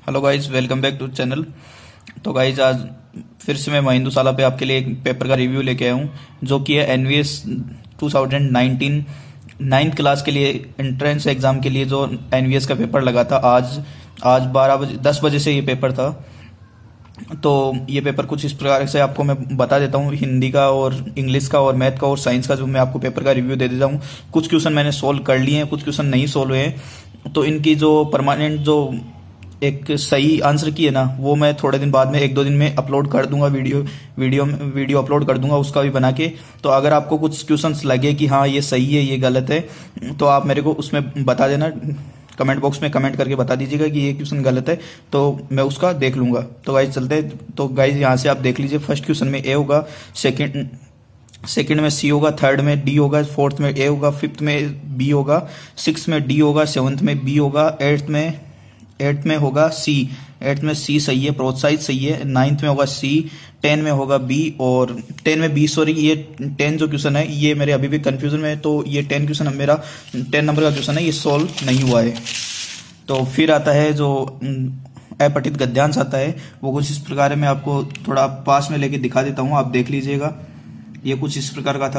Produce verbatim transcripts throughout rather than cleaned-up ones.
Hello guys, welcome back to channel. तो guys आज फिर से मैं महिंदुशाला पे आपके लिए एक पेपर का रिव्यू लेके आया हूँ, जो कि है NVS two thousand nineteen ninth class के लिए एंट्रेंस एग्जाम के लिए जो एनवीएस का पेपर लगा था। आज आज बारह बजे दस बजे से ये पेपर था। तो ये पेपर कुछ इस प्रकार से आपको मैं बता देता हूँ, हिंदी का और इंग्लिश का और मैथ का और साइंस का, जो मैं आपको पेपर का रिव्यू दे देता हूँ। कुछ क्वेश्चन मैंने सोल्व कर लिए हैं, कुछ क्वेश्चन नहीं सोल्व हुए हैं। तो इनकी जो परमानेंट जो एक सही आंसर की है ना, वो मैं थोड़े दिन बाद में एक दो दिन में अपलोड कर दूंगा, वीडियो वीडियो वीडियो अपलोड कर दूंगा उसका भी बना के। तो अगर आपको कुछ क्वेश्चंस लगे कि हाँ ये सही है ये गलत है, तो आप मेरे को उसमें बता देना, कमेंट बॉक्स में कमेंट करके बता दीजिएगा कि ये क्वेश्चन गलत है, तो मैं उसका देख लूंगा। तो गाइज चलते हैं। तो गाइज यहाँ से आप देख लीजिए, फर्स्ट क्वेश्चन में ए होगा, सेकेंड सेकंड में सी होगा, थर्ड में डी होगा, फोर्थ में ए होगा, फिफ्थ में बी होगा, सिक्स में डी होगा, सेवंथ में बी होगा, एट्थ में एट्थ में होगा सी एट्थ में सी सही है, प्रोत्साहित सही है। नाइन्थ में होगा सी, टेन में होगा बी, और टेन में बी सॉरी ये टेन जो क्वेश्चन है ये मेरे अभी भी कंफ्यूजन में है। तो ये टेन क्वेश्चन मेरा टेन नंबर का क्वेश्चन है, ये सोल्व नहीं हुआ है। तो फिर आता है जो अपठित गद्यांश आता है, वो कुछ इस प्रकार है। मैं आपको थोड़ा पास में लेके दिखा देता हूँ, आप देख लीजिएगा। ये कुछ इस प्रकार का था,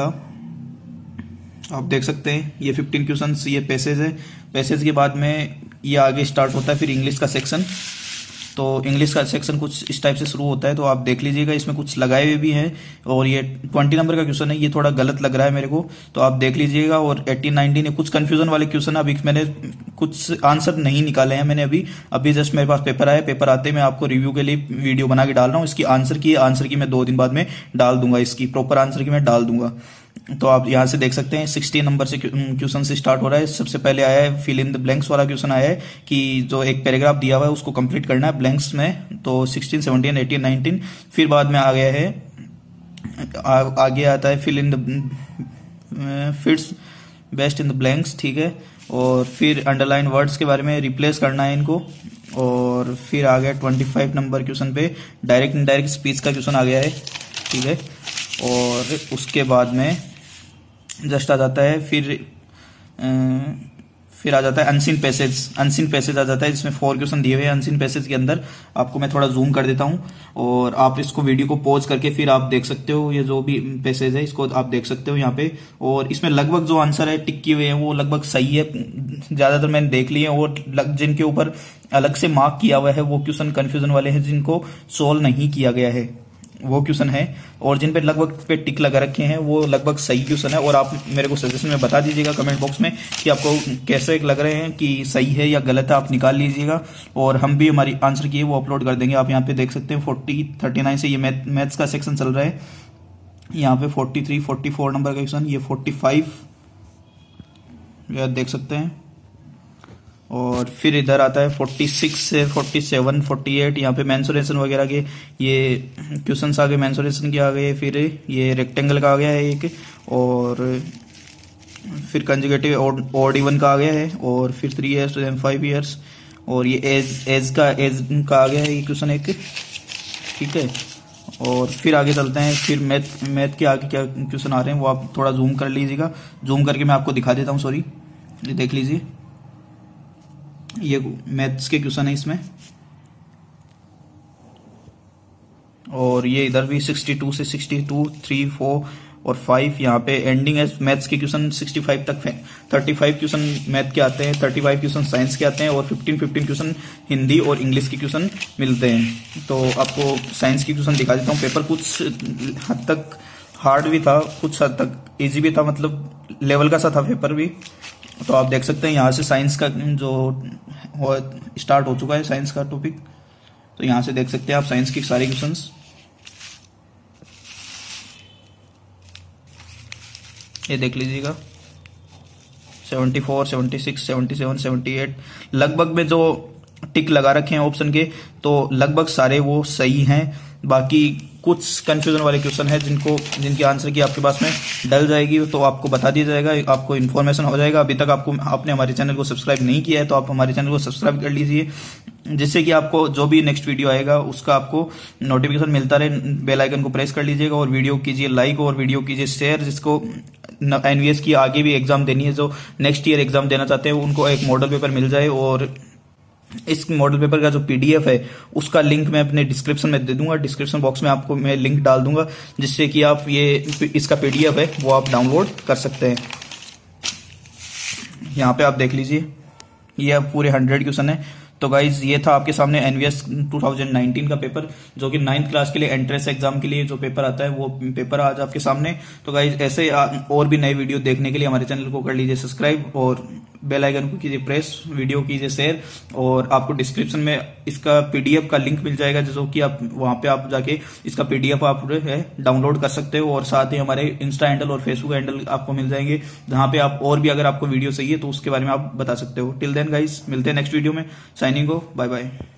आप देख सकते हैं। ये फिफ्टीन क्वेश्चन ये पैसेज है। पैसेज के बाद में ये आगे स्टार्ट होता है फिर इंग्लिश का सेक्शन। तो इंग्लिश का सेक्शन कुछ इस टाइप से शुरू होता है, तो आप देख लीजिएगा। इसमें कुछ लगाए हुए भी हैं, और ये ट्वेंटी नंबर का क्वेश्चन है, ये थोड़ा गलत लग रहा है मेरे को, तो आप देख लीजिएगा। और एटीन नाइनटीन कुछ कंफ्यूजन वाले क्वेश्चन है, अभी मैंने कुछ आंसर नहीं निकाले हैं मैंने अभी अभी जस्ट मेरे पास पेपर आया। पेपर आते मैं आपको रिव्यू के लिए वीडियो बना के डाल रहा हूँ। इसकी आंसर की आंसर की मैं दो दिन बाद में डाल दूंगा, इसकी प्रॉपर आंसर की मैं डाल दूंगा। तो आप यहां से देख सकते हैं सिक्सटीन नंबर से क्वेश्चन से स्टार्ट हो रहा है। सबसे पहले आया है फिल इन द ब्लैंक्स वाला क्वेश्चन आया है कि जो एक पैराग्राफ दिया हुआ है उसको कंप्लीट करना है ब्लैंक्स में। तो सिक्सटीन, सेवनटीन, एटीन, नाइनटीन। फिर बाद में आ गया है आ, आगे आता है fill in the fits best in the blanks, ठीक है। और फिर अंडरलाइन वर्ड्स के बारे में रिप्लेस करना है इनको। और फिर आ गया ट्वेंटी फाइव नंबर क्वेश्चन पे डायरेक्ट इनडायरेक्ट स्पीच का क्वेश्चन आ गया है, ठीक है। और उसके बाद में जस्ट आ जाता है फिर आ, फिर आ जाता है अनसीन पैसेज अनसीन पैसेज आ जाता है, जिसमें फोर क्वेश्चन दिए हुए हैं अनसीन पैसेज के अंदर। आपको मैं थोड़ा जूम कर देता हूं, और आप इसको वीडियो को पॉज करके फिर आप देख सकते हो। ये जो भी पैसेज है इसको आप देख सकते हो यहाँ पे। और इसमें लगभग जो आंसर है टिक किए हुए हैं वो लगभग सही है, ज्यादातर मैंने देख लिए हैं। और जिनके ऊपर अलग से मार्क किया हुआ है वो क्वेश्चन कंफ्यूजन वाले हैं, जिनको सोल्व नहीं किया गया है वो क्वेश्चन है। और जिन पे लगभग पे टिक लगा रखे हैं वो लगभग सही क्वेश्चन है। और आप मेरे को सजेशन में बता दीजिएगा कमेंट बॉक्स में कि आपको कैसे लग रहे हैं, कि सही है या गलत है, आप निकाल लीजिएगा। और हम भी हमारी आंसर की वो अपलोड कर देंगे। आप यहाँ पे देख सकते हैं फोर्टी थर्टी नाइन से ये मैथ मैथ्स का सेक्शन चल रहा है। यहाँ पे forty three forty four number का क्वेश्चन, ये फोर्टी फाइव देख सकते हैं। और फिर इधर आता है फोर्टी सिक्स से फोर्टी सेवन, फोर्टी एट। यहाँ पे मेंसुरेशन वगैरह के ये क्वेश्चंस आ गए, मेंसुरेशन के आ गए। फिर ये रेक्टेंगल का आ गया है एक, और फिर कंजुगेटिव ऑड इवन का आ गया है। और फिर three years to five years. और ये एज एज का एज का आ गया है ये क्वेश्चन एक, ठीक है। और फिर आगे चलते हैं। फिर मैथ मैथ के आगे क्या क्वेश्चन आ रहे हैं वो आप थोड़ा जूम कर लीजिएगा। जूम करके मैं आपको दिखा देता हूँ, सॉरी, ये देख लीजिए। ये मैथ्स के क्वेश्चन है इसमें। और ये इधर भी सिक्सटी टू से सिक्सटी टू, थ्री, फोर और फाइव। यहाँ पे एंडिंग है मैथ्स के क्वेश्चन सिक्सटी फाइव तक। थर्टी फाइव क्वेश्चन मैथ के आते हैं, थर्टी फाइव क्वेश्चन साइंस के आते हैं, और फिफ्टीन फिफ्टीन क्वेश्चन हिंदी और इंग्लिश के क्वेश्चन मिलते हैं। तो आपको साइंस की क्वेश्चन दिखा देता हूँ। पेपर कुछ हद तक हार्ड भी था, कुछ हद तक इजी भी था, मतलब लेवल का सा था पेपर भी। तो आप देख सकते हैं यहाँ से साइंस का जो स्टार्ट हो चुका है, साइंस का टॉपिक। तो यहाँ से देख सकते हैं आप साइंस की सारी क्वेश्चंस, ये देख लीजिएगा। Seventy four, seventy six, seventy seven, seventy eight लगभग में जो टिक लगा रखे हैं ऑप्शन के, तो लगभग सारे वो सही हैं। बाकी कुछ कंफ्यूजन वाले क्वेश्चन है जिनको जिनकी आंसर की आपके पास में डल जाएगी, तो आपको बता दिया जाएगा, आपको इन्फॉर्मेशन हो जाएगा। अभी तक आपको आपने हमारे चैनल को सब्सक्राइब नहीं किया है तो आप हमारे चैनल को सब्सक्राइब कर लीजिए, जिससे कि आपको जो भी नेक्स्ट वीडियो आएगा उसका आपको नोटिफिकेशन मिलता रहे। बेल आइकन को प्रेस कर लीजिएगा और वीडियो कीजिए लाइक और वीडियो कीजिए शेयर, जिसको एनवीएस की आगे भी एग्जाम देनी है, जो नेक्स्ट ईयर एग्जाम देना चाहते हैं उनको एक मॉडल पेपर मिल जाए और इस मॉडल पेपर का जो पीडीएफ है उसका लिंक मैं अपने डिस्क्रिप्शन में दे दूंगा। डिस्क्रिप्शन बॉक्स में आपको मैं लिंक डाल दूंगा, जिससे कि आप ये इसका पीडीएफ है वो आप डाउनलोड कर सकते हैं। यहाँ पे आप देख लीजिए, ये अब पूरे हंड्रेड क्वेश्चन है। तो गाइज ये था आपके सामने एनवीएस टू थाउजेंड नाइनटीन का पेपर, जो कि नाइन्थ क्लास के लिए एंट्रेंस एग्जाम के लिए जो पेपर आता है वो पेपर आज आपके सामने। तो गाइज ऐसे और भी नए वीडियो देखने के लिए हमारे चैनल को कर लीजिए सब्सक्राइब और बेल आइकन को कीजिए प्रेस, वीडियो कीजिए शेयर, और आपको डिस्क्रिप्शन में इसका पीडीएफ का लिंक मिल जाएगा, जो कि आप वहां पे आप जाके इसका पीडीएफ आप है डाउनलोड कर सकते हो। और साथ ही हमारे इंस्टा हैंडल और फेसबुक हैंडल आपको मिल जाएंगे, जहां पे आप और भी अगर आपको वीडियो चाहिए तो उसके बारे में आप बता सकते हो। टिल देन गाइज मिलते हैं नेक्स्ट वीडियो में। साइनिंग हो, बाय बाय।